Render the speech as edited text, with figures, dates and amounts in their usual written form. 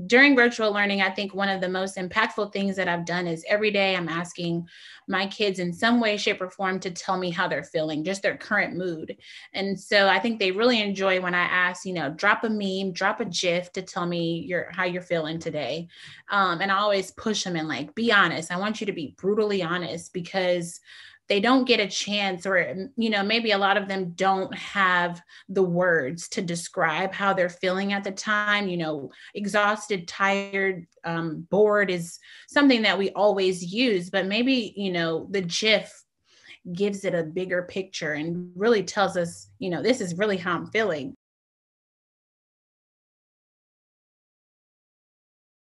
during virtual learning, I think one of the most impactful things that I've done is every day I'm asking my kids in some way, shape, or form to tell me how they're feeling, just their current mood. And so I think they really enjoy when I ask, drop a meme, drop a GIF to tell me how you're feeling today. And I always push them and like, be honest. I want you to be brutally honest, because they don't get a chance, or maybe a lot of them don't have the words to describe how they're feeling at the time. Exhausted, tired, bored is something that we always use, but maybe the GIF gives it a bigger picture and really tells us, this is really how I'm feeling.